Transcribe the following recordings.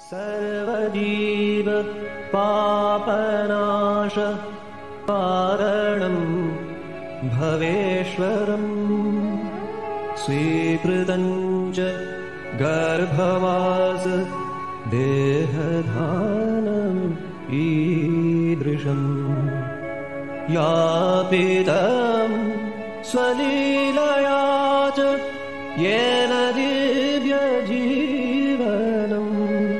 सर्वजीव पापनाश कारणं भवेश्वरम् स्वीकृतं च गर्भवास देहधानम् ईदृशम् यापितं स्वलीलया च येन दिव्यजीवनम्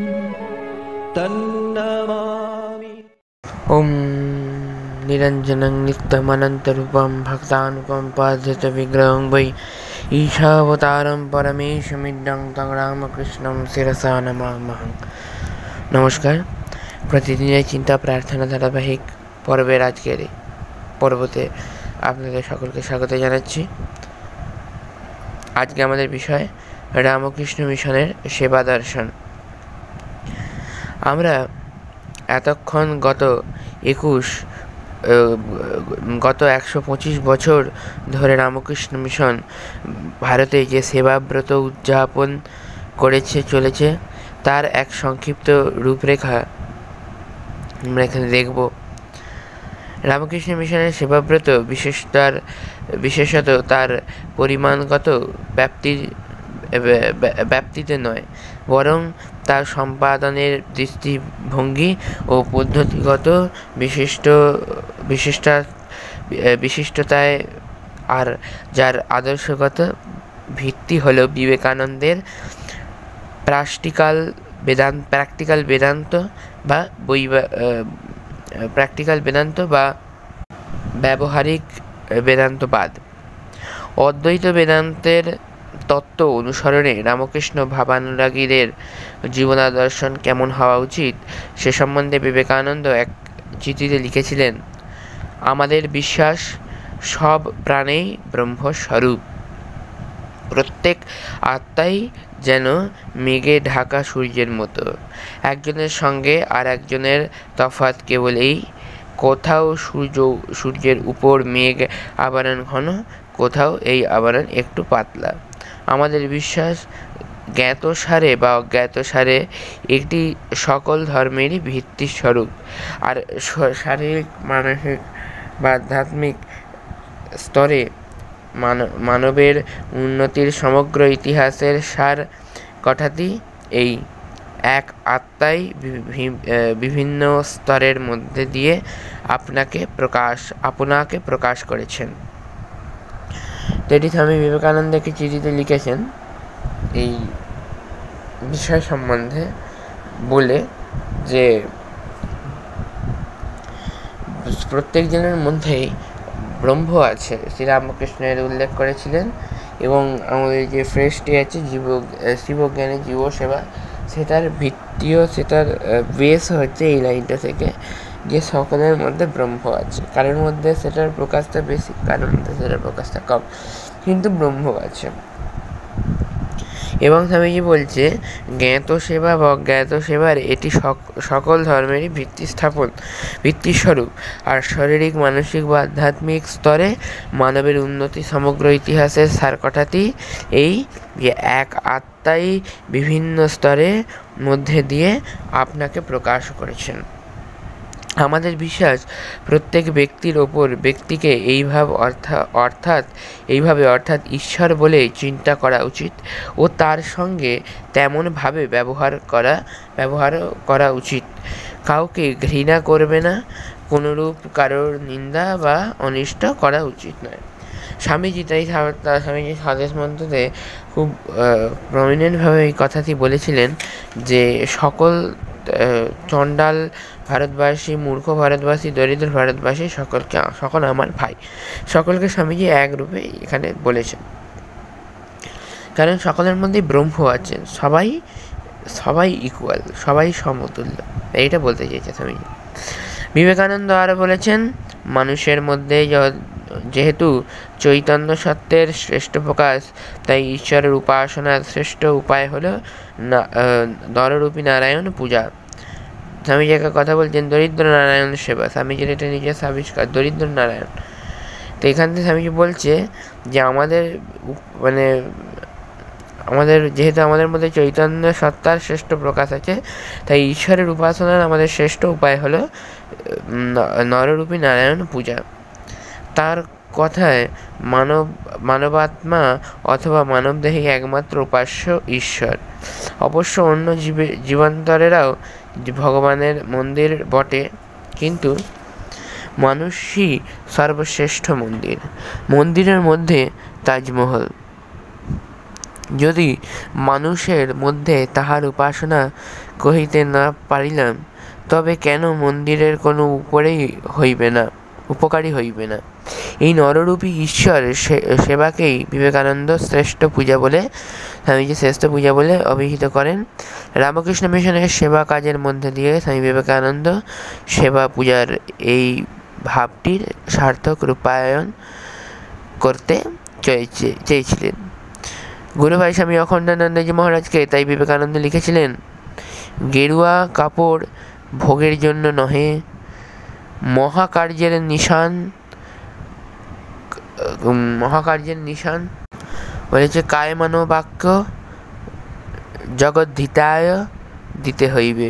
तन्नमामि। ओम निरंजनं नित्यमनन्तरूपं भक्तानुकम्पार्थविग्रहं वै ईशावतारं परमेशमिदं तं रामकृष्णं शिरसा नमामः। নমস্কার, প্রতিদিনের চিন্তা প্রার্থনা ধারাবাহিক পর্বের আজকের পর্বতে আপনাদের সকলকে স্বাগত জানাচ্ছি। আজকে আমাদের বিষয় রামকৃষ্ণ মিশনের সেবা দর্শন। আমরা এতক্ষণ গত 125 বছর ধরে রামকৃষ্ণ মিশন ভারতে যে সেবাব্রত উদযাপন চলেছে তার এক সংক্ষিপ্ত রূপরেখা আমরা এখানে দেখব। রামকৃষ্ণ মিশনের সেবাব্রত বিশেষত তার পরিমাণগত ব্যাপ্তিতে নয়, বরং তার সম্পাদনের দৃষ্টিভঙ্গি ও পদ্ধতিগত বিশিষ্টতায়, আর যার আদর্শগত ভিত্তি হল বিবেকানন্দের প্র্যাকটিক্যাল বেদান্ত বা ব্যবহারিক বেদান্তবাদ। অদ্বৈত বেদান্তের তত্ত্ব অনুসরণে রামকৃষ্ণ ভাবানুরাগীদের জীবনাদর্শন কেমন হওয়া উচিত সে সম্বন্ধে বিবেকানন্দ এক চিঠিতে লিখেছিলেন, আমাদের বিশ্বাস সব প্রাণেই ব্রহ্মস্বরূপ। প্রত্যেক আত্মাই যেন মেঘে ঢাকা সূর্যের মতো। একজনের সঙ্গে আর একজনের তফাৎ কেবল এই, কোথাও সূর্যের উপর মেঘ আবরণ ঘন, কোথাও এই আবরণ একটু পাতলা। আমাদের বিশ্বাস জ্ঞাতসারে বা অজ্ঞাতসারে একটি সকল ধর্মেরই ভিত্তিস্বরূপ, আর শারীরিক, মানসিক বা আধ্যাত্মিক স্তরে মানবের উন্নতির সমগ্র ইতিহাসের সার কথাটি এই এক আত্মাই বিভিন্ন স্তরের মধ্যে দিয়ে আপনাকে প্রকাশ করেছেন। তো এটি স্বামী বিবেকানন্দ একটি চিঠিতে লিখেছেন এই বিষয় সম্বন্ধে, বলে যে প্রত্যেকজনের মধ্যেই ব্রহ্ম আছে। শ্রীরামকৃষ্ণের উল্লেখ করেছিলেন, এবং আমাদের যে ফ্রেশটি আছে শিবজ্ঞানী জীব সেবা, সেটার ভিত্তিও, সেটার বেস হচ্ছে এই লাইনটা থেকে, যে সকলের মধ্যে ব্রহ্ম আছে। কারোর মধ্যে সেটার প্রকাশটা বেশি, কারোর মধ্যে সেটার প্রকাশটা কম, কিন্তু ব্রহ্ম আছে। এবং স্বামীজি বলছে, জ্ঞাত সেবা বা অজ্ঞাত সেবার এটি সকল ধর্মেরই ভিত্তিস্বরূপ, আর শারীরিক, মানসিক বা আধ্যাত্মিক স্তরে মানবের উন্নতি সমগ্র ইতিহাসের সারকথাটি এই, যে এক আত্মাই বিভিন্ন স্তরের মধ্যে দিয়ে আপনাকে প্রকাশ করেছেন। আমাদের বিশ্বাস প্রত্যেক ব্যক্তির ওপর ব্যক্তিকে এইভাবে অর্থাৎ ঈশ্বর বলে চিন্তা করা উচিত, ও তার সঙ্গে তেমনভাবে ব্যবহার করা উচিত। কাউকে ঘৃণা করবে না, কোনরূপ কারোর নিন্দা বা অনিষ্ট করা উচিত নয়। স্বামীজি স্বদেশ মন্ত্রতে খুব প্রমিনেন্টভাবে এই কথাটি বলেছিলেন, যে সকল চণ্ডাল ভারতবাসী, মূর্খ ভারতবাসী, দরিদ্র ভারতবাসী সকল আমার ভাই। সকলকে স্বামীজি এক রূপে এখানে বলেছেন, কারণ সকলের মধ্যেই ব্রহ্ম আছেন, সবাই ইকুয়াল, সবাই সমতুল্য, এইটা বলতে চেয়েছে স্বামীজি। বিবেকানন্দ আরও বলেছেন, মানুষের মধ্যে যেহেতু চৈতন্য সত্যের শ্রেষ্ঠ প্রকাশ, তাই ঈশ্বরের উপাসনার শ্রেষ্ঠ উপায় হল নররূপী নারায়ণ পূজা। স্বামীজি একটা কথা বলছেন, দরিদ্র নারায়ণ সেবা। স্বামীজির এটা নিজের আবিষ্কার, দরিদ্র নারায়ণ। তো এখান থেকে স্বামীজি বলছে যে আমাদের যেহেতু আমাদের মধ্যে চৈতন্য সত্তার শ্রেষ্ঠ প্রকাশ আছে, তাই ঈশ্বরের উপাসনার আমাদের শ্রেষ্ঠ উপায় হলো নররূপী নারায়ণ পূজা। তার কথায় মানবাত্মা অথবা মানবদেহী একমাত্র উপাস্য ঈশ্বর। অবশ্য অন্য জীবান্তরেরাও ভগবানের মন্দির বটে, কিন্তু মানুষই সর্বশ্রেষ্ঠ মন্দির। মন্দিরের মধ্যে তাজমহল। যদি মানুষের মধ্যে তাহার উপাসনা কহিতে না পারিলাম, তবে কেন মন্দিরের কোনো উপকারী হইবে না? এই নররূপী ঈশ্বর সেবাকেই বিবেকানন্দ শ্রেষ্ঠ পূজা বলে অভিহিত করেন। রামকৃষ্ণ মিশনের সেবা কাজের মধ্যে দিয়ে স্বামী বিবেকানন্দ সেবা পূজার এই ভাবটির সার্থক রূপায়ণ করতে চেয়েছিলেন। গুরুভাই স্বামী অখণ্ডানন্দজি মহারাজকে তাই বিবেকানন্দ লিখেছিলেন, গেরুয়া কাপড় ভোগের জন্য নহে, মহাকার্যের নিশান বলেছে কায় মনো বাক্য জগদ্ধিতায় দিতে হইবে।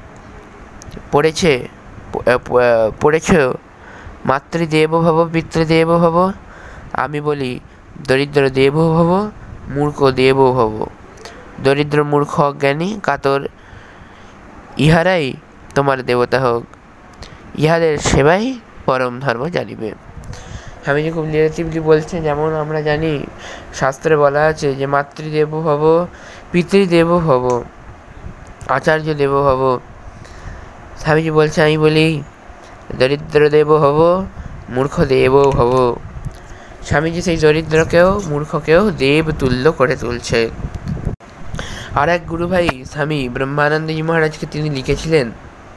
পড়েছ মাতৃদেব ভব পিতৃদেব ভব, আমি বলি দরিদ্র দেব ভব মূর্খ দেব ভব। দরিদ্র মূর্খ অজ্ঞানী কাতর ইহারাই তোমার দেবতা হোক, ইহাদের সেবাই পরম ধর্ম জানিবে। স্বামীজি খুব রিলেটিভলি বলছেন, যেমন আমরা জানি শাস্ত্রে বলা আছে যে মাতৃদেব ভব পিতৃদেব ভব আচার্য দেব ভব। স্বামীজি বলছে আমি বলি দরিদ্র দেব ভব মূর্খ দেব ভব। স্বামীজি সেই দরিদ্রকেও মূর্খকেও দেব তুল্য করে তুলছে। আর এক গুরুভাই স্বামী ব্রহ্মানন্দজি মহারাজকে তিনি লিখেছিলেন,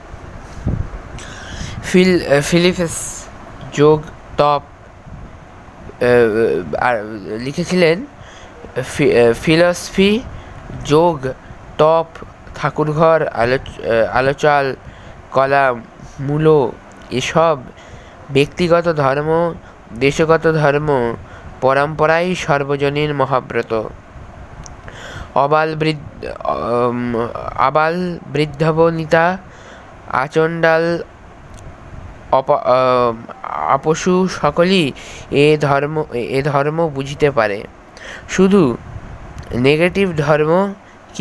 ফিলিপস যোগ টপ লিখেছিলেন, ফিলসফি যোগ টপ ঠাকুরঘর আলোচাল কলা মূলো এসব ব্যক্তিগত ধর্ম দেশগত ধর্ম পরম্পরাই সর্বজনীন মহাব্রত। আবাল বৃদ্ধবনিতা আচণ্ডাল আপশু সকলেই এ ধর্ম বুঝিতে পারে। শুধু নেগেটিভ ধর্মে কি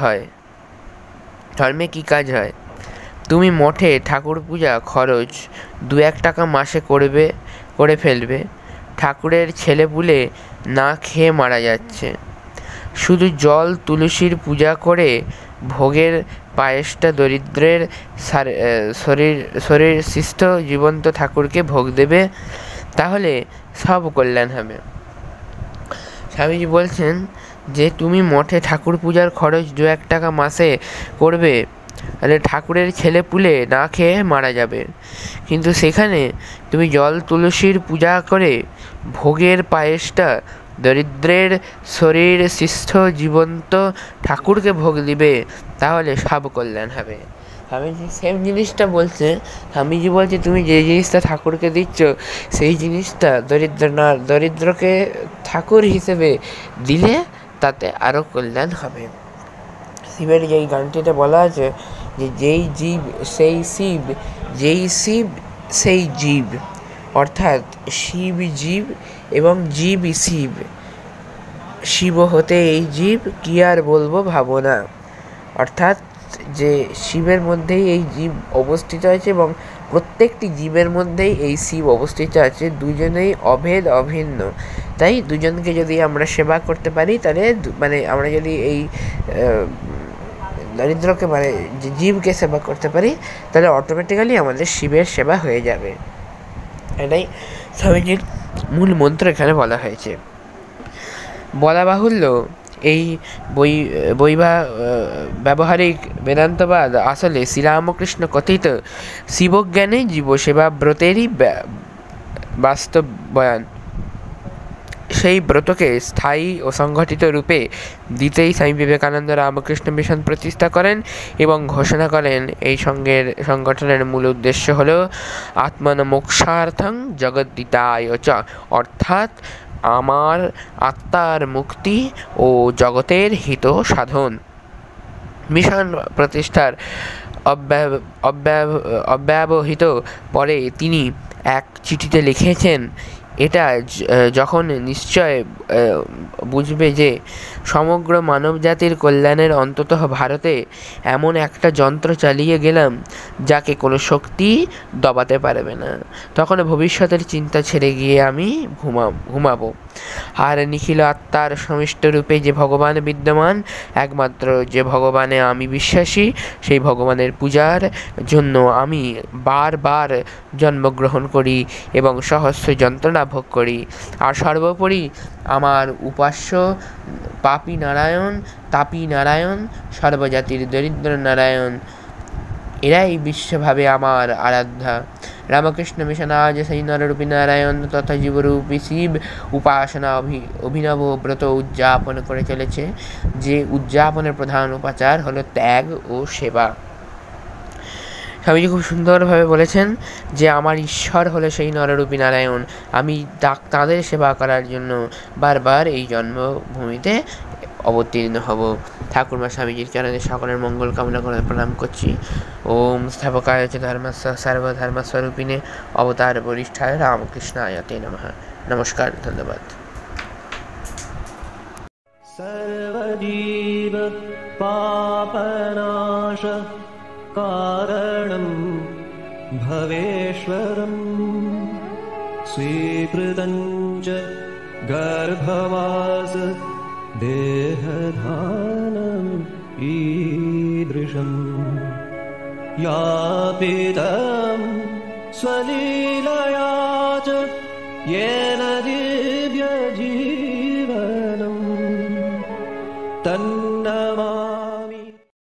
কাজ হয়? তুমি মঠে ঠাকুর পূজা খরচ 2-1 টাকা মাসে করে ফেলবে, ঠাকুরের ছেলেপুলে না খেয়ে মারা যাচ্ছে। শুধু জল তুলসীর পূজা করে ভোগের পায়েসটা দরিদ্রের শরীর শিষ্ট জীবন্ত ঠাকুরকে ভোগ দেবে, তাহলে সব কল্যাণ হবে। স্বামীজি বলছেন যে তুমি মঠে ঠাকুর পূজার খরচ 2-1 টাকা মাসে করবে, তাহলে ঠাকুরের ছেলেপুলে না খেয়ে মারা যাবে। কিন্তু সেখানে তুমি জল তুলসীর পূজা করে ভোগের পায়েসটা দরিদ্রের শরীর শিষ্ট জীবন্ত ঠাকুরকে ভোগ দিবে, তাহলে সব কল্যাণ হবে। স্বামীজি সেম জিনিসটা বলছে। স্বামীজি বলছে তুমি যে জিনিসটা ঠাকুরকে দিচ্ছ সেই জিনিসটা দরিদ্রকে ঠাকুর হিসেবে দিলে তাতে আরও কল্যাণ হবে। শিবের যেই গানটিতে বলা আছে যে যেই জীব সেই শিব, যেই শিব সেই জীব, অর্থাৎ শিব জীব এবং জীব শিব। শিব হতে এই জীব কি আর বলবো ভাবনা, অর্থাৎ যে শিবের মধ্যেই এই জীব অবস্থিত আছে এবং প্রত্যেকটি জীবের মধ্যেই এই শিব অবস্থিত আছে। দুজনেই অভেদ অভিন্ন, তাই দুজনকে যদি আমরা সেবা করতে পারি, তাহলে আমরা যদি এই দরিদ্রকে যে জীবকে সেবা করতে পারি, তাহলে অটোমেটিক্যালি আমাদের শিবের সেবা হয়ে যাবে। এটাই স্বামীজির মূল মন্ত্র এখানে বলা হয়েছে। বলা বাহুল্য এই ব্যবহারিক বেদান্তবাদ আসলে শ্রীরামকৃষ্ণ কথিত শিবজ্ঞানে জীবসেবা ব্রতেরই বাস্তব বয়ান। সেই ব্রতকে স্থায়ী ও সংগঠিত রূপে দিতেই স্বামী বিবেকানন্দ রামকৃষ্ণ মিশন প্রতিষ্ঠা করেন এবং ঘোষণা করেন এই সংগঠনের মূল উদ্দেশ্য হল আত্মন মোক্ষার্থং জগদ্দিতায় চ, অর্থাৎ আমার আত্মার মুক্তি ও জগতের হিত সাধন। মিশন প্রতিষ্ঠার অব্যবহিত পরে তিনি এক চিঠিতে লিখেছেন, এটা যখন নিশ্চয় বুঝবে যে সমগ্র মানবজাতির কল্যাণের অন্তত ভারতে এমন একটা যন্ত্র চালিয়ে গেলাম যাকে কোনো শক্তি দবাতে পারবে না, তখন ভবিষ্যতের চিন্তা ছেড়ে গিয়ে আমি ঘুমাবো। আর নিখিল আত্মার সমিষ্ট রূপে যে ভগবান বিদ্যমান, একমাত্র যে ভগবানে আমি বিশ্বাসী, সেই ভগবানের পূজার জন্য আমি বারবার জন্মগ্রহণ করি এবং সহস্র যন্ত্রণা ভোগ করি। আর সর্বোপরি আমার উপাস্য তাপী নারায়ণ, সর্বজাতির দরিদ্র নারায়ণ, এরাই বিশ্বভাবে আমার আরাধ্যা। রামকৃষ্ণ মিশন আজ সেই নররূপী নারায়ণ তথা জীবরূপী শিব উপাসনা অভিনব ব্রত উদযাপন করে চলেছে, যে উদযাপনের প্রধান উপাচার হলো ত্যাগ ও সেবা। স্বামীজি খুব সুন্দরভাবে বলেছেন যে আমার ঈশ্বর হলো সেই নররূপী নারায়ণ, আমি তাঁদের সেবা করার জন্য বারবার এই জন্মভূমিতে অবতীর্ণ হব। ঠাকুরমা স্বামীজির চরণে সকলের মঙ্গল কামনা করে প্রণাম করছি। ওম স্থাপকায় চ ধর্মস্য সর্বধর্মস্বরূপিণে অবতার বরিষ্ঠায় রামকৃষ্ণায় তে নমঃ। নমস্কার, ধন্যবাদ। सर्वजीव पापनाश कारणं भवेश्वरं स्वीकृतं च गर्भवास देहधानम् ईदृशम् यापितं स्वलीलया च येन